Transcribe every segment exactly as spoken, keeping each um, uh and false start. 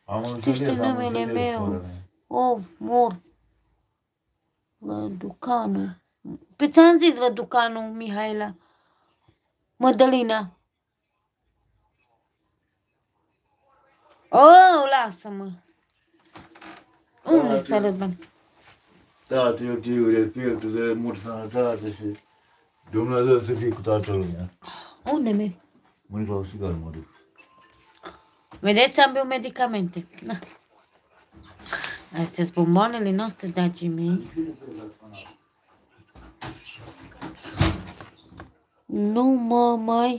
Am Citește înțeles, am numele înțeles, sora meu. mea. Of, mor. Răducanu. Pe ți-am zis Răducanu, Mihaela. Mădălina. Oh, lasă-mă. Unde stă Răzvan? Tată, eu te iubesc, respectul de mult sănătate și Dumnezeu să fie cu toată lumea. Unde mergi? Mâine la o țigară mă duc. Vedeți, am beau medicamente. Na. Astea sunt bomboanele noastre, dragii mei. Nu mă mai...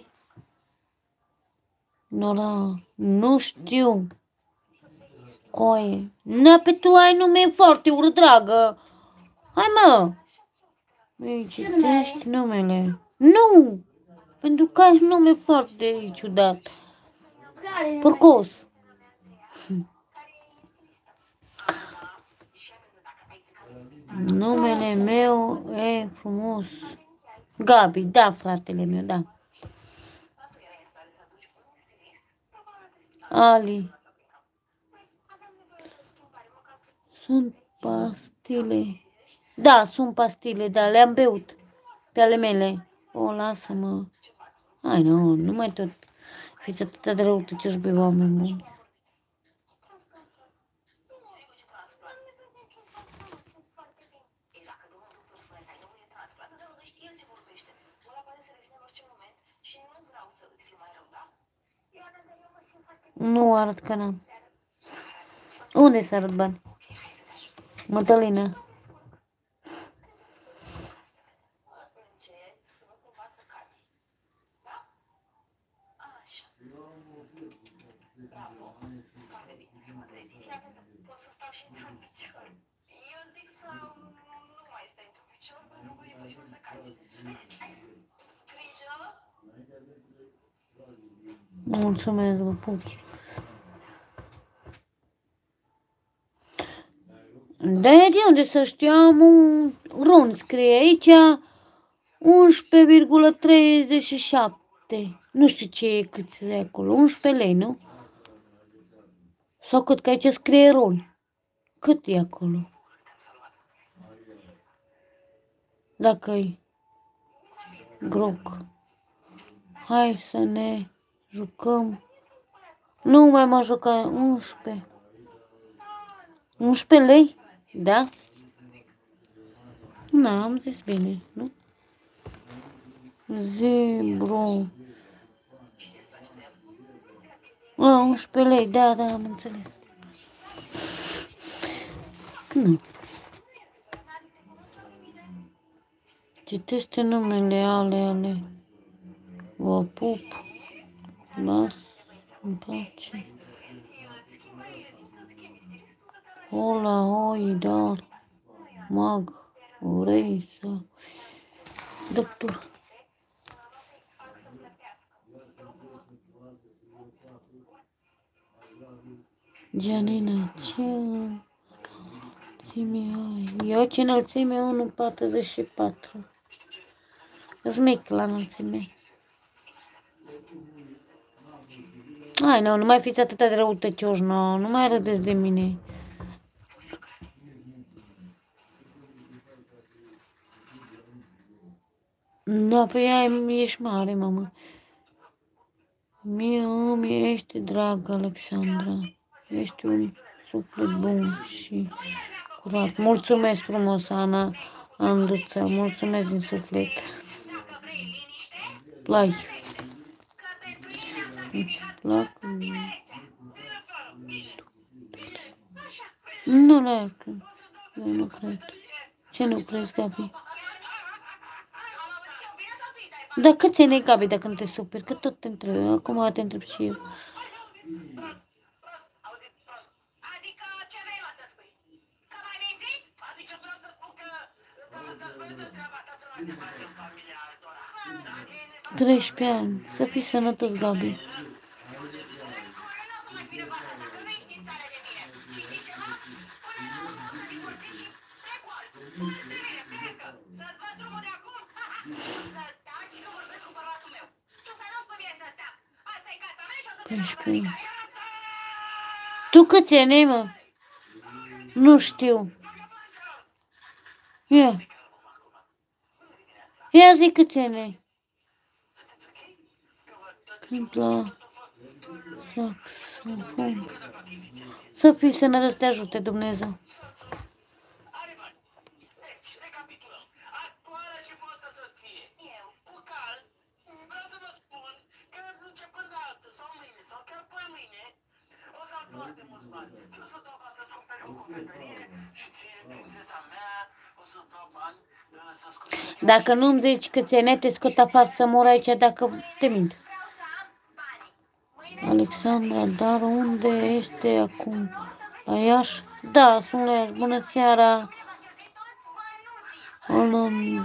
Nora, nu știu. Coaie. Na, pe tu ai nume foarte urât, dragă. Hai, mă. Îi citești numele. Nu! Pentru că ai nume foarte ciudat. Porcos. Numele meu e frumos. Gabi, da, fratele meu, da. Ali. Sunt pastile. Da, sunt pastile, da, le-am beut pe ale mele. O, lasă-mă. Hai, nu, nu mai tot. Fiți atâta de răutăcioși pe oameni buni. Nu arăt că n-am. Unde să arăt bani? Mădălina. Mulțumesc, vă pup. De unde să știu, am un ron, scrie aici unsprezece virgulă treizeci și șapte. Nu știu ce e, cât e acolo, unsprezece lei, nu? Sau cât, că aici scrie ron. Cât e acolo? Dacă e groc. Hai să ne jucăm. Nu mai mă juca unsprezece. unsprezece lei? Da? Na, am zis bine, nu? Zebro. A, unsprezece lei, da, da, am înțeles. Nu. Citește numele ale, ale. Vă pup. Las în pace. Hola, hoi, dar. Mag. Urei să... Doctor. Gianina, ce înălțime ai? Eu ce înălțime? unu virgulă patruzeci și patru. Îți mic la înălțime. Hai, nu, nu mai fiți atâta de răutăcioși, nu, nu mai râdeți de mine. Da, pe ea ești mare, mamă. Mie îmi ești dragă, Alexandra. Ești un suflet bun și curat. Mulțumesc frumos, Ana Andruța. Mulțumesc din suflet. Plai. Îți plac? Nu, nu, eu nu cred. Ce nu crezi, Gabi? Dar cât ți-ai, Gabi, dacă nu te superi? Că tot te întreb. Acum te întreb și eu. treisprezece ani. Să fii sănătos, Gabi. paisprezece ani. Tu câți ani ai, mă? Nu știu. Ia. Ia zi câți ani ai. Cânt la saxofon. Să fii sănătos, să te ajute Dumnezeu. Dacă nu-mi zici câți ani te scot afară să mor aici dacă te mint. Alexandra, dar unde este acum? La Iași? Da, sunt la Iași. Bună seara! Olu...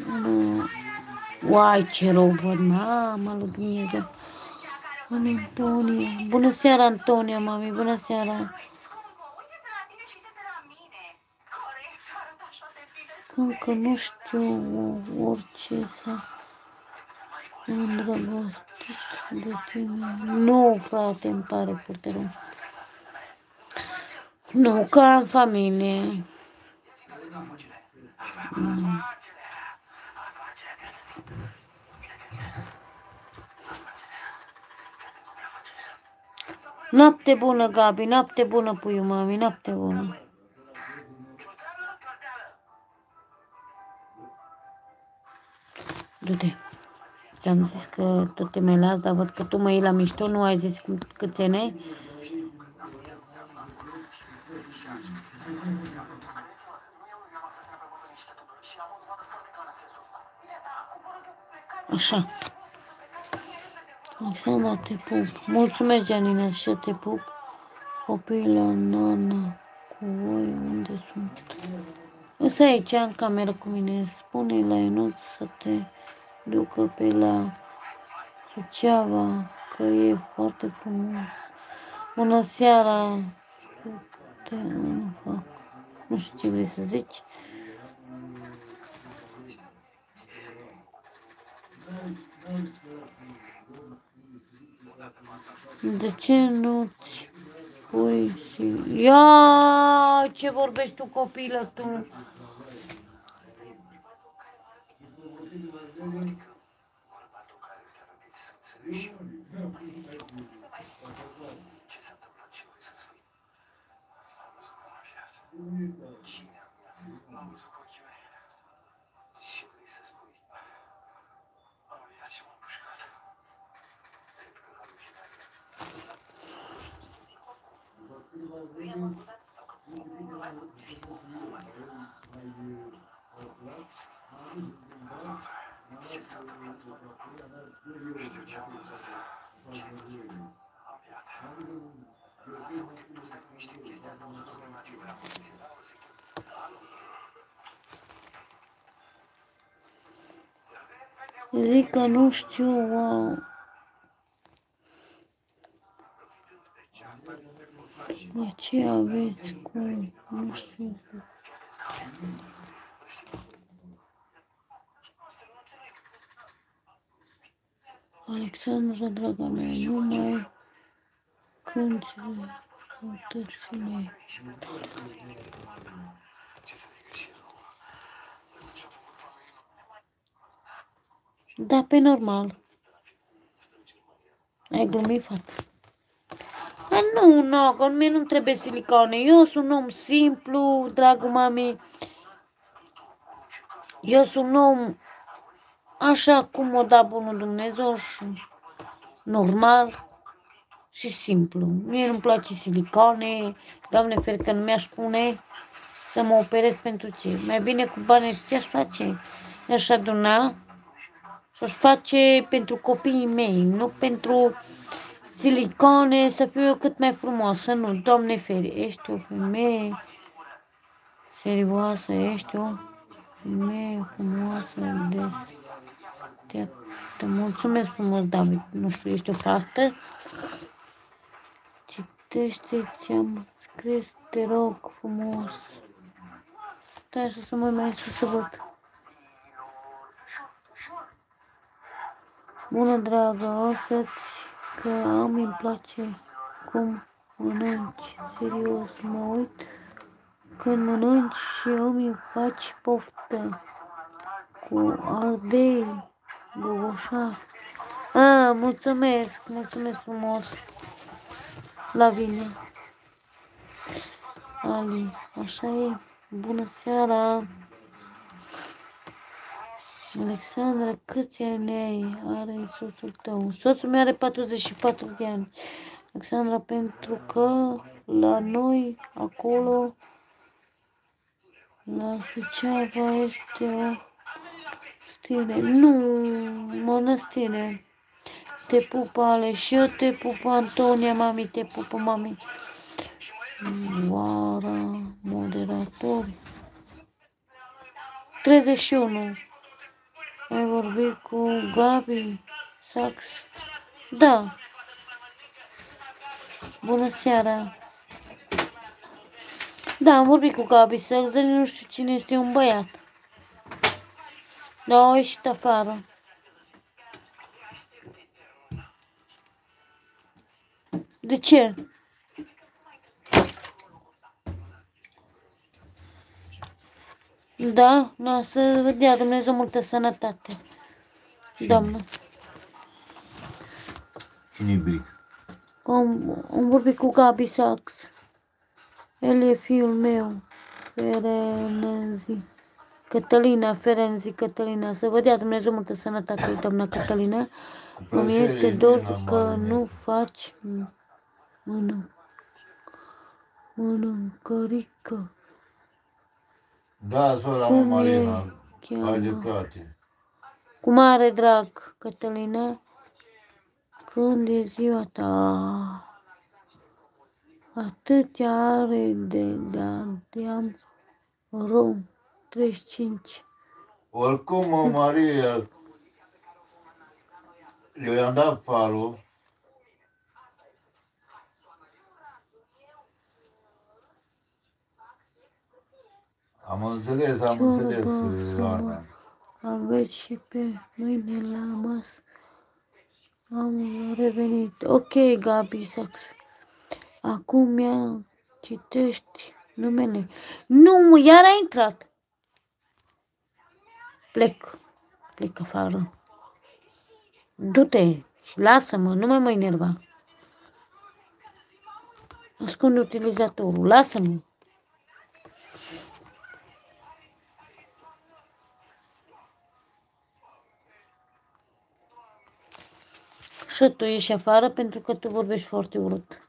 Uai, ce rău văd, mamă lui Dumnezeu! Bună, Antonia! Bună seara, Antonia, mami! Bună seara! Încă nu știu orice să îndrăgostit de tine. Nu, frate, îmi pare foarte rău. Nu, ca în familie. Mm. Noapte bună, Gabi, noapte bună, puiul mami, noapte bună. Du-te. Ți-am zis că tot te mai las, dar văd că tu mă iei la mișto, nu ai zis cum, câți ani ai? Așa. Alexandra, te pup. Mulțumesc, Gianina, și te pup. Copiii la Nana, cu voi, unde sunt? Însă aici, în cameră cu mine. Spune la Ionuț să te ducă pe la Suceava, că e foarte frumos. Bună seara! Te fac. Nu știu ce vrei să zici. De ce nu-ți pui și... Ia, ce vorbești tu, copilă, tu? Zic că nu știu, wow. De ce aveți cum? Nu știu. Alexandra, draga mea, nu mai cânti răutățile. Da, pe normal. Ai glumit, fată. A, nu, nu, că mie nu trebuie silicone. Eu sunt un om simplu, dragul mami. Eu sunt un om așa cum o da bunul Dumnezeu și normal și simplu. Mie nu-mi place silicone. Doamne fer că nu mi-aș pune să mă operez pentru ce. Mai bine cu bani și ce-aș face? I-aș aduna și aș face pentru copiii mei, nu pentru silicone, să fiu eu cât mai frumoasă. Nu, Doamne feri, ești o femeie serioasă, ești o femeie frumoasă, des. Te, te mulțumesc frumos, David. Nu știu, ești o fată? Citește, ți-am scris, te rog frumos. Stai așa să mă mai sus să văd. Bună, dragă, o să-ți că am îmi place cum Mănânci, serios, mă uit când mănânci și îmi faci poftă cu ardei, gogoșar. Ah, mulțumesc, mulțumesc frumos, Lavinia. Ali, așa e, bună seara. Alexandra, câți ani ai? Are soțul tău? Soțul meu are patruzeci și patru de ani. Alexandra, pentru că la noi, acolo, la Suceava este o stire. Nu, mănăstire. Te pupă, Ale, și eu te pupă, Antonia, mami, te pupă, mami. Vara, moderatori. treizeci și unu. Ai vorbit cu Gabi Sax? Da. Bună seara. Da, am vorbit cu Gabi Sax, dar nu știu cine este, un băiat. Da, au ieșit afară. De ce? Da, nu, să vă dea Dumnezeu multă sănătate. Doamnă. Cine-i Bric? Am, am vorbit cu Gabi Sax. El e fiul meu. Ferenzi. Cătălina, Ferenzi, Cătălina. Să vă dea Dumnezeu multă sănătate, doamna Cătălina. Îmi este dor că nu faci mână. Mâncărică. Da, sora mea Marina, ai dreptate. Cu mare drag, Cătălina. Când e ziua ta? Atâtea are de de-am rău. treizeci și cinci. Oricum, Maria, eu i-am dat falul. Am înțeles, am înțeles, Ana. Aveți și pe mâine la masă. Am revenit. Ok, Gabi Sax. Acum ia citești numele. Nu, mă, iar a intrat. Plec. Plec afară. Du-te și lasă-mă, nu mai mă enerva. Ascunde utilizatorul, lasă-mă. Și tu ieși afară pentru că tu vorbești foarte urât.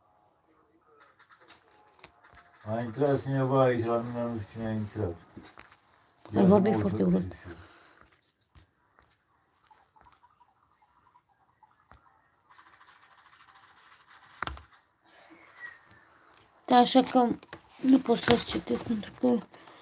A intrat cineva aici, la mine nu știu cine a intrat. Ai vorbit foarte urât. Da, așa că nu pot să-ți citesc pentru că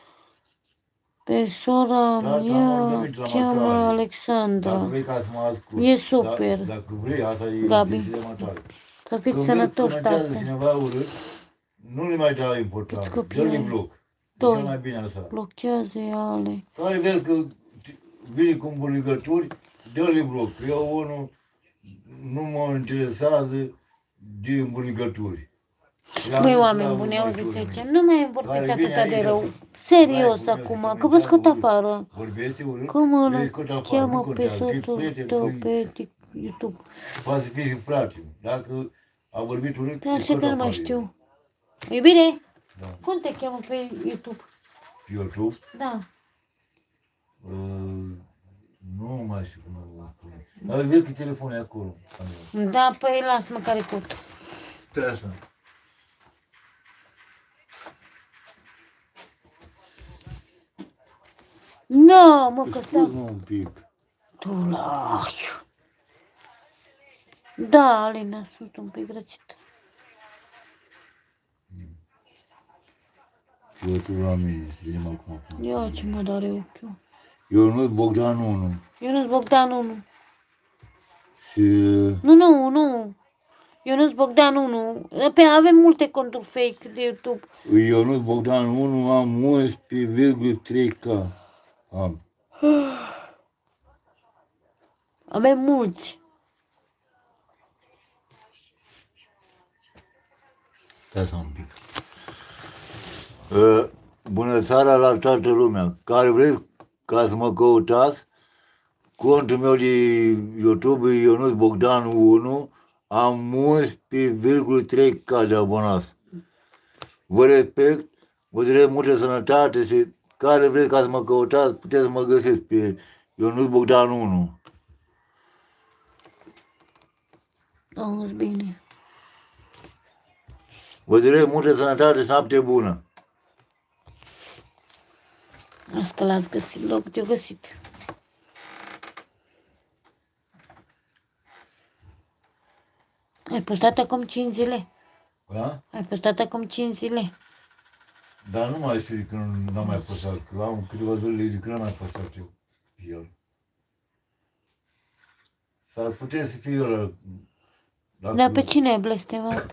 pe sora Da, mea cheamă Alexandra. E super, Dacă vrei, asta e Gabi. de matare. Să fiți Când sănătoși, vezi că tată. cineva urât, nu le mai dau importanță. Dă-le bloc. E cel mai bine asta. Blochează Ale. Care vezi că vine cu îmbuligături, dă-le bloc. Eu unul nu mă interesează de îmbuligături. Măi, oameni buni, auziți aici, nu mai vorbiți atâta de rău. Serios acum, că vă scot afară. Vorbește urât? Că mă Eu îi scot afară, cheamă nu pe contează, e soțul prieten, tău păi- pe YouTube. Poate să fie frate. Dacă a vorbit urât, Da, îi și scot că nu mai afară. știu. Iubire, Da. cum te cheamă pe YouTube? YouTube? Da. Uh, nu mai știu cum o spune. Dar vezi că telefonul e acolo. Da, păi las măcar tot. Stai așa. Nu, mă, că stau. Scuze-mă un pic. Tu la... Da, Alina, sunt un pic răcită. Și eu tu la mine, vedem acum. Ia ce mă doare ochiul. Ionuț Bogdan unu. Ionuț Bogdan unu. Și Nu, nu, nu. Ionuț Bogdan unu. Pe avem multe conturi fake de YouTube. Ionuț Bogdan unu am unsprezece virgulă trei K. Am. Avem mulți. Stai să un pic. Uh, bună seara la toată lumea. Care vreți ca să mă căutați? Contul meu de YouTube e Ionuț Bogdan unu. Am unsprezece virgulă trei K de abonați. Vă respect, vă doresc multă sănătate și care vreți ca să mă căutați, puteți să mă găsiți pe Ionuț Bogdan unu. Auzi bine. Vă doresc multă sănătate și noapte bună. Asta l-ați găsit, loc de găsit. Ai postat acum cinci zile. Da? Ai postat acum cinci zile. Dar nu mai știu de când n-am mai postat, că am câteva zile de când n-am mai postat eu pe el. S-ar putea să fie ăla. Dacă... Dar pe cine ai blestemat?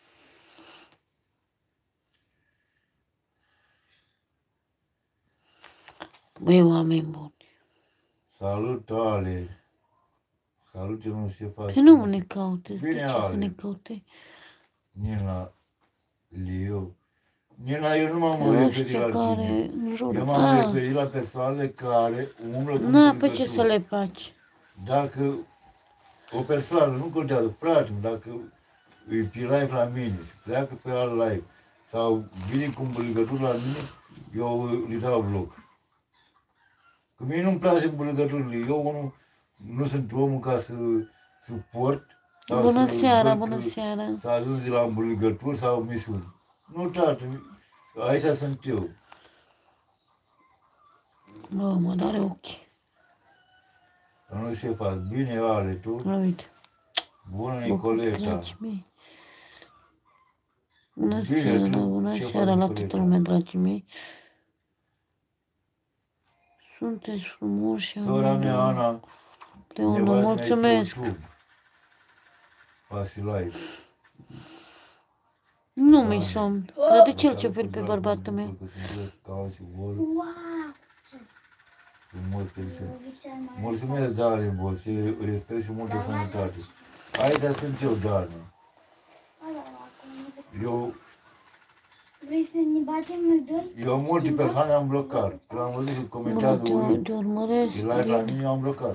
Băi, oameni buni. Salut, Ale. Salut, eu nu știu ce faci. Păi nu ne caute, de Bine, ce să Ale. ne caute? Nina, Liu. Nina, eu nu m-am Nu referit știu la care tine. în jur. Eu m-am Ah, referit la persoanele care umblă cu na, pe ce încurcături. să le faci? Dacă o persoană, nu contează, frate, dacă îi pe live la mine și pleacă pe alt live sau vine cu îmbulgături la mine, eu îi dau bloc. Că mie nu-mi place îmbulgăturile, eu nu, nu sunt omul ca să suport sau Bună să seara, văd bună că seara. s-a ajuns de la îmbulgături sau mișuri. Nu, tată, aici sunt eu. Bă, mă doare ochii. Nu știu ce faci. Bine, Ale, tu? Uite. Bună, Bă, Nicoleta. dragii mei. Bună Bine, seara, tu? bună Ce seara faci, la Nicoleta? toată lumea, dragii mei. Sunteți frumoși. Sora mea, Ana, Împreună, nevastă mea mulțumesc. pe YouTube. Faci live. Nu Doamne. mi-i somn. Că de ce îl cioperi pe bărbatul meu? Că sunt drăg, ca și vor, Wow! frumos, fericit. Mulțumesc, Darin, bă, și respect și multă sănătate. Aici sunt eu, Darin. Eu, Vrei să ne batem noi doi? eu multe persoane am blocat. Când am văzut că Bă, comentează te, unii, te urmăresc e live la din mine, eu am blocat.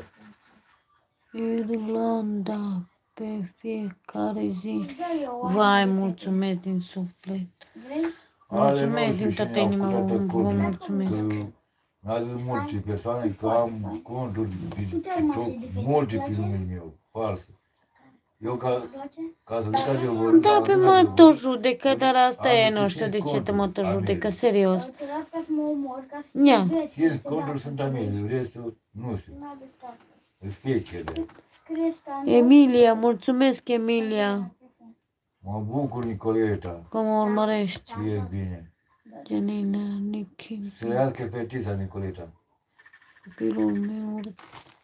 Irlanda pe fiecare zi. Da, eu am Vai, de mulțumesc din suflet. Vrei? Ale, Mulțumesc nu știu din toată cine au inima, făcut vă, vă acolo, mulțumesc. că mi-a zis multe persoane că am conturi de TikTok, multe pe numele meu, false. Eu ca, Place? ca să zic adevărul, Da, ca să pe zic mă adevărul, tot judecă, dar asta am e, niște nu știu de cinci ce te mă tot conturi judecă, ale serios. Te las ca să mă omor, ca să Ia. te vezi. cinci conturi sunt ale mele, restul nu știu, N-a descarcat. sunt fechele. Scrie standard. Emilia, mulțumesc, Emilia, Mă bucur, Nicoleta, că mă urmărești. și e bine. Janina, Nichi, Să iască fetița, Nicoleta. copilul meu urât.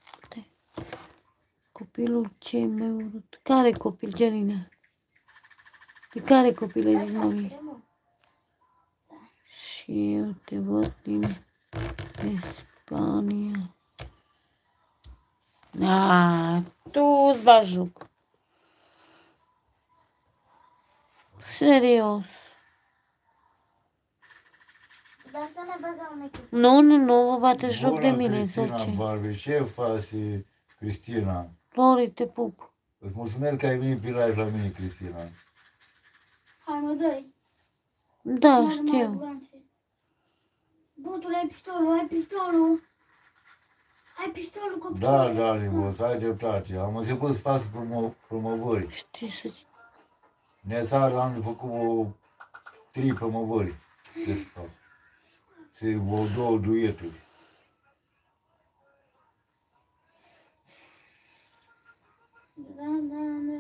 Copilul cei mai urât. Care copil, Janina? De care copil ai zis, mami? Și eu te văd din Spania. Da, tu îți bagi joc. Serios. Dar să ne băgăm în echipă. Nu, nu, nu, vă bateți joc de Bună, mine sau Cristina ce? Barbe, ce faci, Cristina? Lori, te pup. Îți mulțumesc că ai venit pe live la mine, Cristina. Hai, mă, dă-i. Da, N-are știu. mai bulanțe. Bătul, ai pistolul, ai pistolul. Ai pistolul, copilul. Da, da, Libo, să ai dreptate. Am început să fac promo, promovări. Știi să... Neseară am făcut o trei promovări. De fapt. Și o două dueturi. Da, da, da.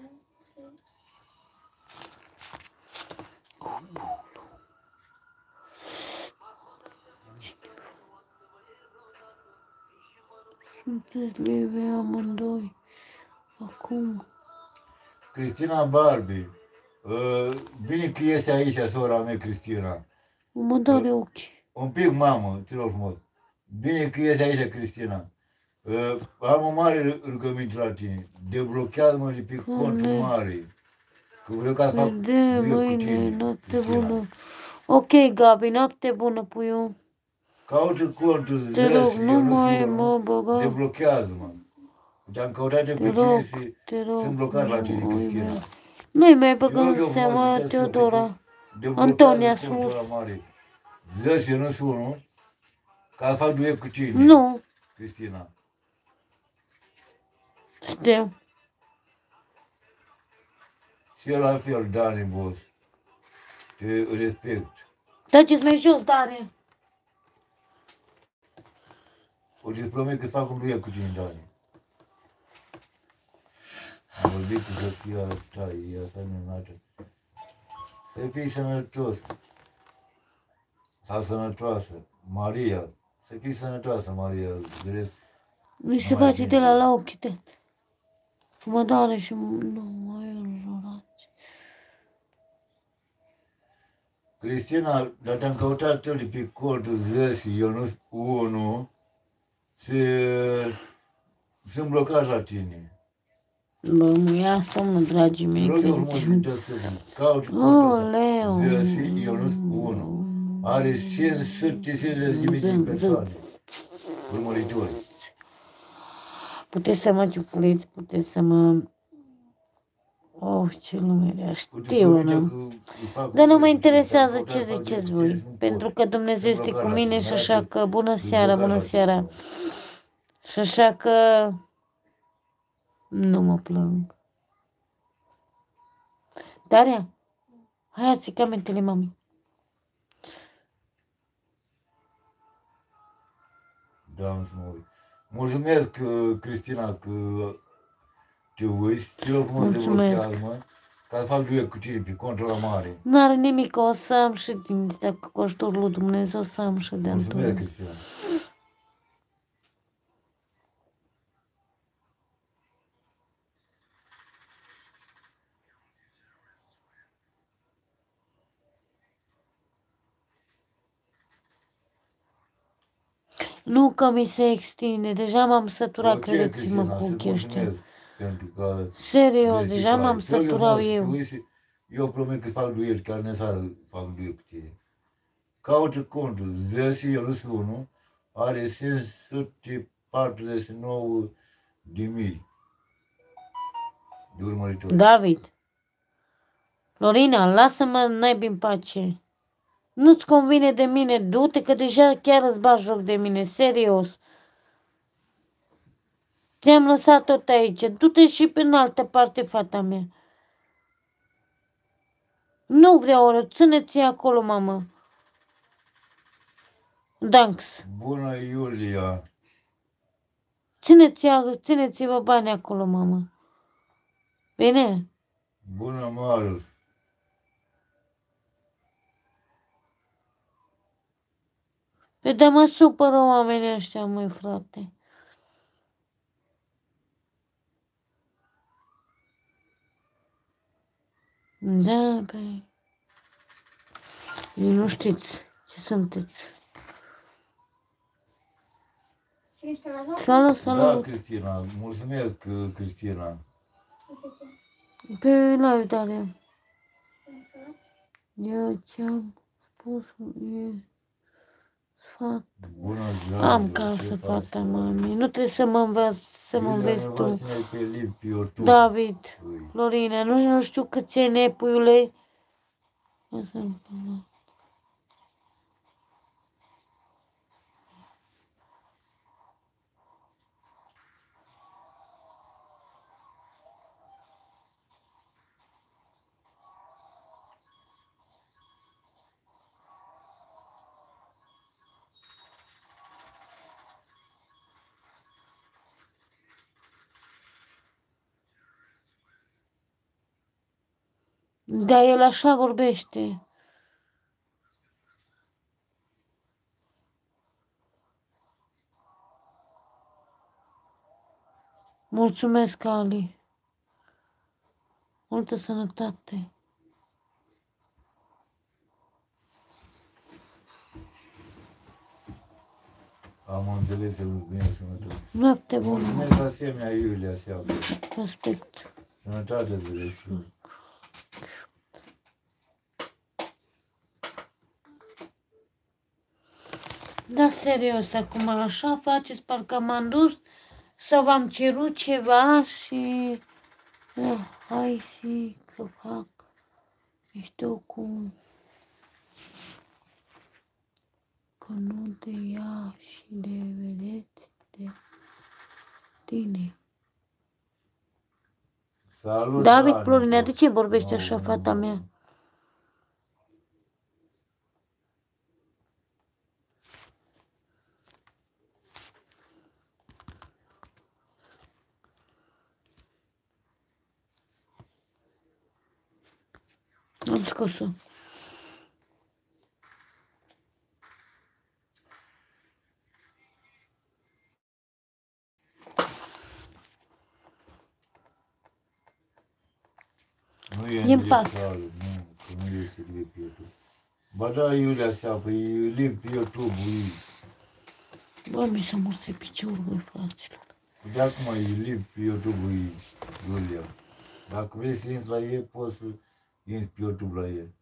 Sunteți live amândoi. Acum. Cristina Barbie. Uh, bine că iese aici, sora mea, Cristina. Mă doare ochii. Un pic, mamă, te rog frumos. Bine că iese aici, Cristina. Uh, am o mare rugăminte la tine. Deblochează-mă de pe contul Doamne. mare. Că vreau ca să fac De eu cu mâine, tine, noapte Cristina. bună. Ok, Gabi, noapte bună, puiu. Caută contul Te rog, Zes, nu eu nu mai sunt mă unul, băga. deblochează-mă. Te-am căutat de Te pe tine rog, și te rog. sunt blocat la tine, Nu, Cristina. mai- Nu-i mai Te rog băgăm eu frumos, seama, de Teodora. sufletul, Antonia, deblochează contul sus. ăla mare. Zes, eu nu sunt unul, ca să fac duet cu tine, Nu, Cristina. știu. Și eu la fel, Dani Bos, te respect. Taceți mai jos, Dare. O să-ți promit că fac un duet cu tine, Dani. Am vorbit cu Sofia ta, e asta minunată. Să fii sănătos. Sau sănătoasă. Maria. Să fii sănătoasă, Maria. Gresc. Mi se Numai face bine. de la la ochi, de. Mă doare și nu mai înjurați. Cristina, dar te-am căutat tot de pe contul Zes și Ionuț unu și sunt blocat la tine. Bă, mă ia somnul, dragii mei, Rog eu că frumos să te stăpân. Caut contul ăsta. Oleu. Zes și Ionuț unu. Are cinci sute cincizeci de mii de persoane. Urmăritori. Puteți să mă ciupuliți, puteți să mă... Oh, ce lume rea, Uite, știu, uite nu? că îi fac Dar nu un mă duet cu tine, interesează te-am ce căutat, fac ziceți duet cu tine, voi, nu pentru pot. că Dumnezeu Sunt este cu blocat la mine tine, și hai așa că că bună sunt seara, blocat bună la tine, seara. da. Și așa că nu mă plâng. Daria, hai ați camentele mami. Da, am să mă uit. Mulțumesc, uh, Cristina, că te uiți. Te rog frumos de Mulțumesc. blochează-mă, ca să fac duet cu tine pe contul la mare. N-are nimic, o să am și din, dacă cu ajutorul lui Dumnezeu, o să am și de Mulțumesc, Antonia. Cristina. Nu că mi se extinde, deja m-am săturat, Ok, credeți-mă, Cristina, cu să ochii ăștia. mulțumesc pentru că Serios, deja m-am verificare. Te rog eu săturat frumos să te eu. uiți și eu promit că fac duet, care ne seară fac duet cu tine. Caută contul Zes și Ionuț unu, are cinci sute patruzeci și nouă de mii de urmăritori. David, Florina, lasă-mă naibii în pace. Nu-ți convine de mine, du-te că deja chiar îți bagi joc de mine, serios. Te-am lăsat tot aici, du-te și pe în altă parte, fata mea. Nu vreau, ține-ți acolo, mamă. Thanks. Bună, Iulia! Țineți, țineți-vă bani acolo, mamă. Bine? Bună, Marius! Pe de mă supără oamenii ăștia, măi, frate. Da, pe... Eu nu știți ce sunteți. Și ești la loc? Salut, Da, salut. Cristina, mulțumesc, uh, Cristina. Pe live, Daria. Eu ce-am spus e sfat. Bună, Am dragă, ce casă, faci? fata, mami. Nu trebuie să mă înveți, să mă Iulia, înveți tu. nevastă mea e pe live pe YouTube. David, Ui. Florina, nu, nu știu câți e nepuiule. Ia să-mi până. Da, el așa vorbește. Mulțumesc, Ali. Multă sănătate. Am înțeles, eu bine, sănătate. Noapte bună. Mulțumesc asemenea, Iulia, seamă. Respect. Sănătate de restul. Da, serios, acum așa faceți, parcă m-am dus să v-am cerut ceva și... Eh, hai și că fac, nu știu cum, că nu te ia și de vedeți de tine. Salut, David Dani, Florinea, de tot. ce vorbește Nu, așa, nu, fata nu. mea? Am scos-o. Nu e E în în pat. sală, nu, că nu iese clip YouTube. Ba da, Iulia Seapă, e limp YouTube-ul. Bă, mi s-a murs piciorul, băi, fraților. De acum e limp YouTube-ul, Iulia. Dacă vrei să intri la ei, poți să intri pe YouTube la ei.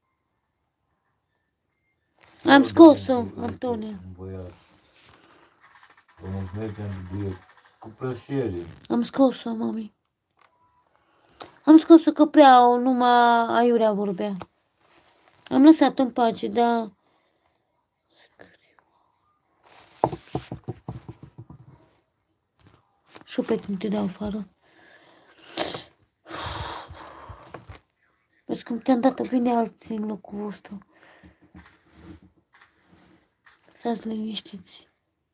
Am scos-o, Antonia. Un băiat. Vă mulțumesc pentru direct. Cu plăcere. Am scos-o, mami. Am scos-o că prea numai aiurea vorbea. Am lăsat în pace, dar... Șupet nu te dau afară. Vezi cum te-am dat, vine alții în locul vostru. Stați liniștiți.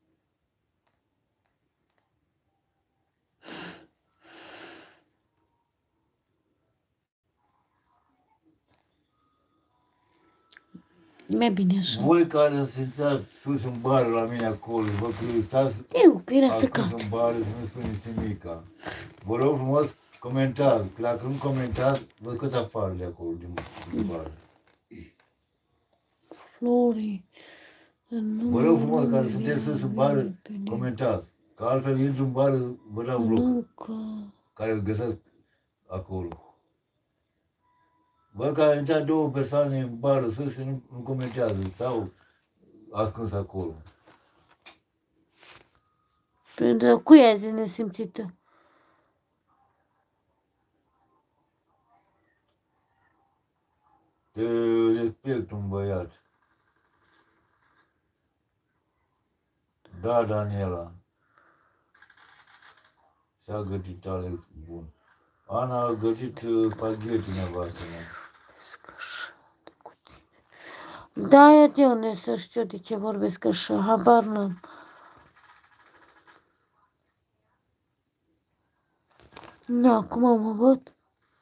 Mai bine așa. Voi care sunteți sus în bară la mine acolo, vă că stați Eu, că era să acum cat. în bară să nu spuneți nimica. Vă rog frumos, comentați, că dacă nu comentați, vă scot afară de acolo, din, din bară. Flori. Vă rog frumos, care sunteți sus în bară, comentați. Că altfel intru în bară, vă dau bloc, Nu că... care îl găsesc acolo. Văd că au intrat două persoane în bară sus și nu, nu comentează, stau ascuns acolo. Pentru că cui ai zis nesimțită? Te respect un băiat. Da, Daniela. Și-a gătit Alex bun. Ana a gătit uh, spaghetti nevastă mea. Da, eu de unde să știu de ce vorbesc așa, habar n-am. Nu, acum mă văd.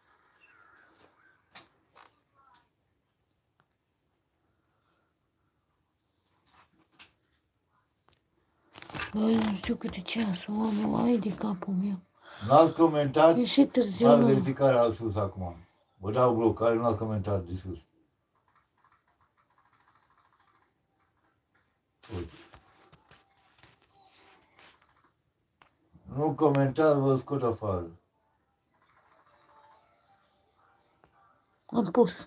Băi, nu știu câte ceasul am, ai de capul meu. N-ați comentat, E și târziu, fac nu. verificarea la sus acum. Vă dau bloc, care nu ați comentat de sus. Uite. Nu comentați, vă scot afară. Am pus.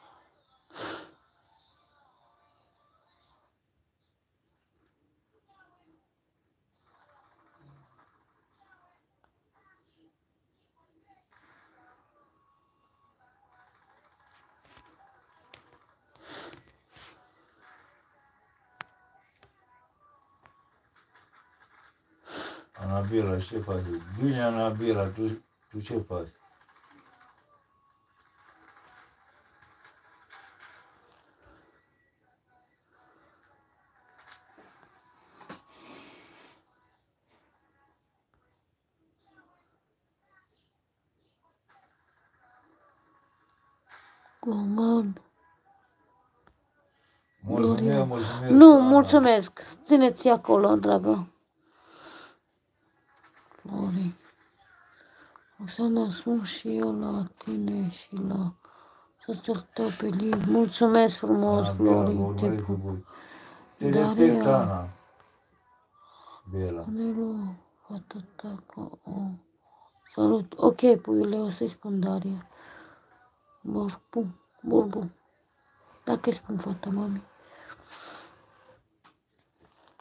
Anabela, ce faci? Bine, Anabela, tu, tu ce faci? Coman. Mulțumesc, mulțumesc. Nu, Ana. mulțumesc. Țineți acolo, dragă. Flori. O să ne sun și eu la tine și la soțul tău pe liv. Mulțumesc frumos, Ana, Bela, vă Flori. Te urmăresc pup. cu voi. Te Daria. respect, Ana. Bela. Nelu, fata ta că o... Salut. Ok, puiule, o să-i spun Daria. Burbu, burbu. Dacă îi spun fata, mami.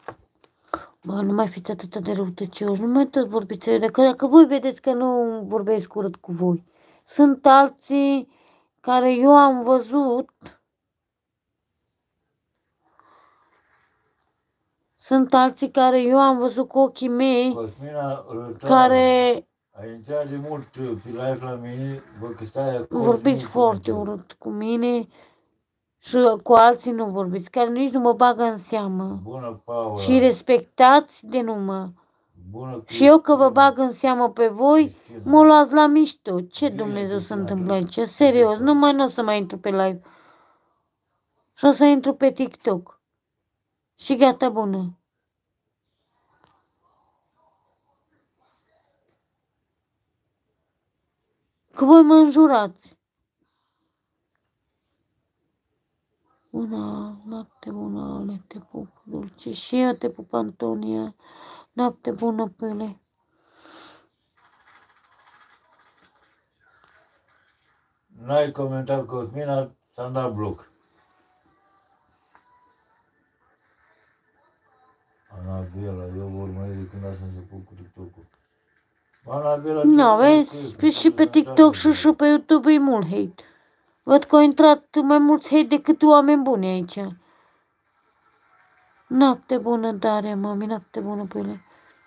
Bă, nu mai fiți atât de răutăcioși, nu mai tot vorbiți, că dacă voi vedeți că nu vorbesc urât cu voi. Sunt alții care eu am văzut, sunt alții care eu am văzut cu ochii mei, Cosmina, rătare. care Ai intrat de mult pe live la mine, bă, că stai acolo. vorbiți foarte urât cu mine și cu alții nu vorbiți, care nici nu mă bagă în seamă. Bună, Paula. Și respectați de numă. Bună, Și eu că vă bag în seamă pe voi, Cristina. mă luați la mișto. Ce Bine, Dumnezeu se Cristina, întâmplă tu- aici? Serios, tu- nu mai nu o să mai intru pe live. Și o să intru pe TikTok. Și gata, bună. Că voi mă înjurați. Bună, noapte bună, Ale, te pup, dulce. Și eu te pup, Antonia. Noapte bună, Pele. N-ai comentat Cosmina, s-a dat bloc. Anabela, eu vă urmăresc de când ați început cu TikTok-ul. Anabela, Nu, ce- vezi, ce- și pe TikTok și și pe YouTube e mult hate. Văd că au intrat mai mulți hate decât oameni buni aici. Noapte bună, Daria, mami, noapte bună, Pele.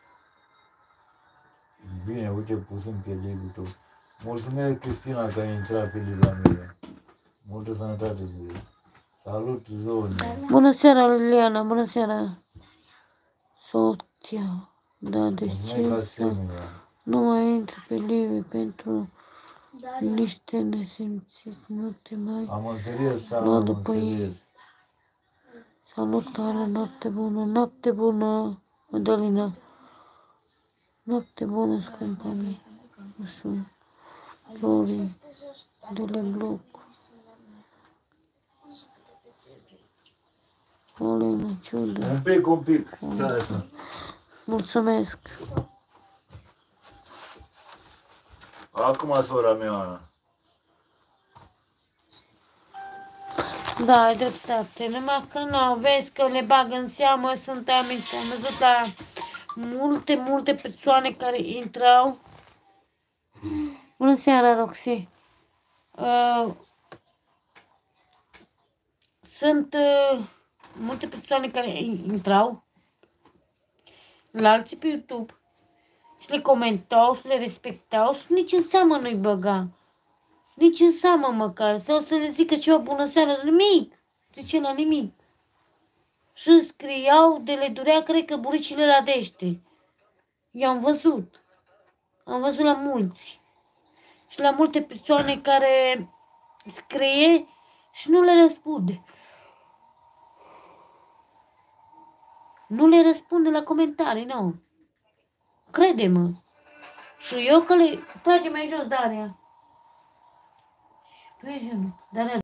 Bine, uite, pusem pe live-ul tău. Mulțumesc, Cristina, că ai intrat pe live la mine. Multă sănătate ție. Salut, Zone. Bună seara, Liliana, bună seara. Soția, da, de Mulțumesc ce să asemenea. nu mai intru pe live pentru Daria. niște nesimțiți, nu te mai... Am înțeles, Sara, Lua am după ei. înțeles. Salutare, noapte bună, noapte bună, Madalina. Noapte bună, scumpa mea. Nu știu, Flori, de le bloc. Olena, ciudă. Un pic, un pic. Stai așa. Mulțumesc. Acum, sora mea, Ana. Da, ai dreptate, numai că nu, vezi că le bag în seamă, sunt aminte, am văzut la multe, multe persoane care intrau. Bună seara, Roxy. Uh, sunt uh, multe persoane care intrau la alții pe YouTube și le comentau și le respectau și nici în seamă nu-i băga. Nici în seamă măcar. Sau să le zică ceva bună seara, nimic. Zice la nimic. Și scriau de le durea, cred că, buricile la dește. Eu am văzut. Am văzut la mulți. Și la multe persoane care scrie și nu le răspunde. Nu le răspunde la comentarii, nu. Crede-mă. Și eu că le... Trage mai jos, Daria. Tu ești, Daria.